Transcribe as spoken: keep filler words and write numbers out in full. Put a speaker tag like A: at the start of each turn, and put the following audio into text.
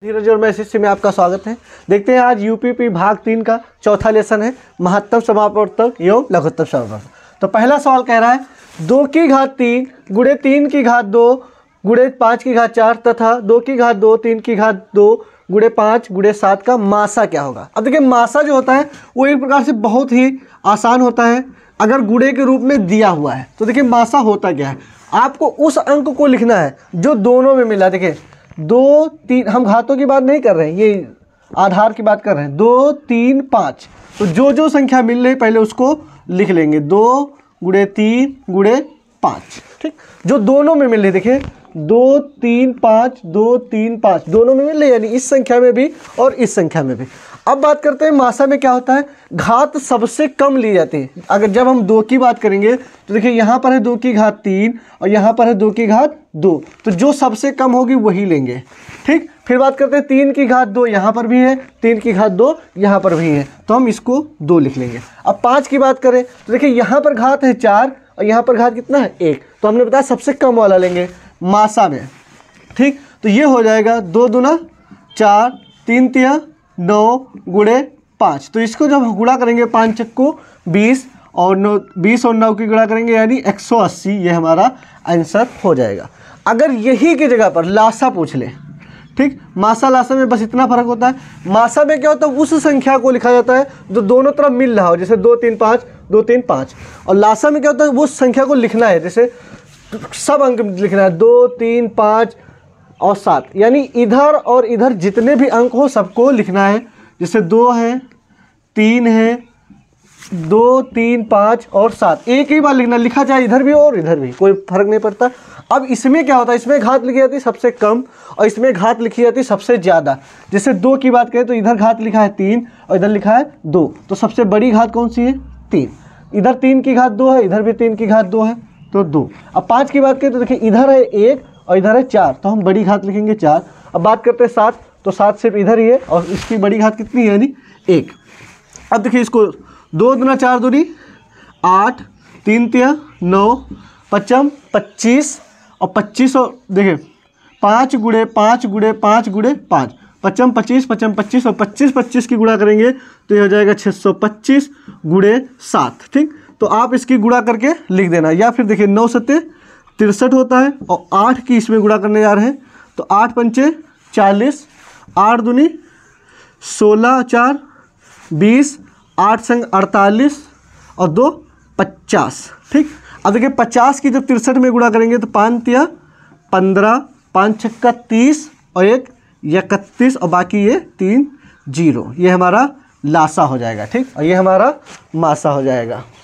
A: धीरज और मैसेज में आपका स्वागत है। देखते हैं आज यूपीपी भाग तीन का चौथा लेसन है महत्तम समापवर्तक एवं लघुत्तम समापवर्तक। तो पहला सवाल कह रहा है दो की घात तीन गुणे तीन की घात दो गुणे पाँच की घात चार तथा दो की घात दो तीन की घात दो गुणे पाँच गुणे सात का मासा क्या होगा। अब देखिए मासा जो होता है वो एक प्रकार से बहुत ही आसान होता है अगर गुणे के रूप में दिया हुआ है। तो देखिए मासा होता क्या है, आपको उस अंक को लिखना है जो दोनों में मिला। देखिए दो तीन, हम घातों की बात नहीं कर रहे हैं, ये आधार की बात कर रहे हैं। दो तीन पाँच, तो जो जो संख्या मिल रही पहले उसको लिख लेंगे। दो गुणे तीन गुणे पाँच, ठीक, जो दोनों में मिल रही। देखिए दो तीन पाँच, दो तीन पाँच दोनों में मिल रही, यानी इस संख्या में भी और इस संख्या में भी। अब बात करते हैं मासा में क्या होता है, घात सबसे कम ली जाती है। अगर जब हम दो की बात करेंगे तो देखिए यहाँ पर है दो की घात तीन और यहाँ पर है दो की घात दो, तो जो सबसे कम होगी वही लेंगे, ठीक। फिर बात करते हैं तीन की घात दो, यहाँ पर भी है, तीन की घात दो यहाँ पर भी है, तो हम इसको दो लिख लेंगे। अब पाँच की बात करें तो देखिए यहाँ पर घात है चार और यहाँ पर घात कितना है एक, तो हमने बताया सबसे कम वाला लेंगे मासा में, ठीक। तो ये हो जाएगा दो दूना चार, तीन तिया नौ गुणे पाँच। तो इसको जब गुणा करेंगे पाँच चक्को बीस और नौ, बीस और नौ की गुणा करेंगे यानी एक सौ अस्सी, ये हमारा आंसर हो जाएगा। अगर यही की जगह पर लासा पूछ ले, ठीक, मासा लासा में बस इतना फर्क होता है। मासा में क्या होता है, उस संख्या को लिखा जाता है जो दोनों तरफ मिल रहा हो, जैसे दो तीन पाँच, दो तीन पाँच। और लासा में क्या होता है, वो संख्या को लिखना है, जैसे सब अंक लिखना है, दो तीन पाँच और सात, यानी इधर और इधर जितने भी अंक हो सबको लिखना है। जैसे दो है, तीन है, दो तीन पाँच और सात, एक ही बार लिखना, लिखा चाहे इधर भी हो और इधर भी, कोई फर्क नहीं पड़ता। अब इसमें क्या होता है, इसमें घात लिखी जाती है सबसे कम और इसमें घात लिखी जाती है सबसे ज़्यादा। जैसे दो की बात करें तो इधर घात लिखा है तीन और इधर लिखा है दो, तो सबसे बड़ी घात कौन सी है, तीन। इधर तीन की घात दो है, इधर भी तीन की घात दो है, तो दो। अब पाँच की बात करें तो देखिए इधर है एक और इधर है चार, तो हम बड़ी घात लिखेंगे चार। अब बात करते हैं सात, तो सात सिर्फ इधर ही है और इसकी बड़ी घात कितनी है, यानी एक। अब देखिए इसको दो दुना चार दूनी आठ, तीन तिया नौ, पचम पच्चीस और पच्चीस, और देखिए पाँच गुणे पाँच गुणे पाँच गुणे पाँच, पचम पच्चीस, पचम पच्चीस और पच्चीस पच्चीस की गुणा करेंगे तो ये हो जाएगा छः सौ पच्चीस गुणे सात, ठीक। तो आप इसकी गुणा करके लिख देना, या फिर देखिए नौ सत्ते तिरसठ होता है और आठ की इसमें गुणा करने जा रहे हैं तो आठ पंचे चालीस, आठ दूनी सोलह, चार बीस, आठ संग अड़तालीस और दो पचास, ठीक। अब देखिए पचास की जब तिरसठ में गुणा करेंगे तो पाँच तिया पंद्रह, पाँच छक्का तीस और एक इकतीस और बाकी ये तीन जीरो, ये हमारा लासा हो जाएगा, ठीक, और ये हमारा मासा हो जाएगा।